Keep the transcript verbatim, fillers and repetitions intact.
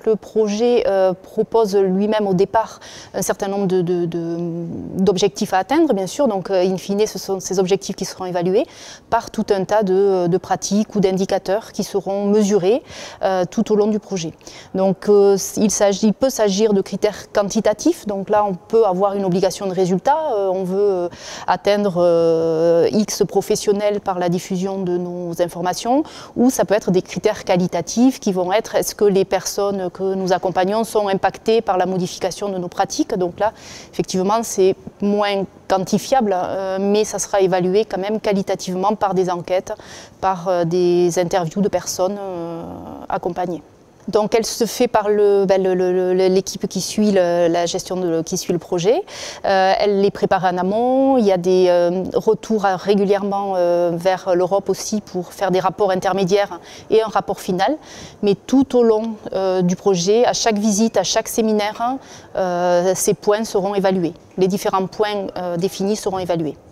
le projet euh, propose lui-même au départ un certain nombre de, de, de, d'objectifs à atteindre, bien sûr. Donc, euh, in fine, ce sont ces objectifs qui seront évalués par tout un tas de, de pratiques ou d'indicateurs qui seront mesurés euh, tout au long du projet. Donc, euh, il s'agit, peut s'agir de critères quantitatifs. Donc là, on peut avoir une obligation de résultat. Euh, on veut euh, atteindre euh, X professionnels par la diffusion de nos informations, ou ça peut être des critères qualitatifs qui vont être: est-ce que les personnes que nous accompagnons sont impactées par la modification de nos pratiques? Donc là, effectivement, c'est moins quantifiable, euh, mais ça sera évalué quand même qualitativement par des enquêtes, par euh, des interviews de personnes euh, accompagnées. Donc elle se fait par le, ben, le, le, l'équipe qui suit le, la gestion de, qui suit le projet. Euh, elle les prépare en amont. Il y a des euh, retours régulièrement euh, vers l'Europe aussi pour faire des rapports intermédiaires et un rapport final. Mais tout au long euh, du projet, à chaque visite, à chaque séminaire, euh, ces points seront évalués. Les différents points euh, définis seront évalués.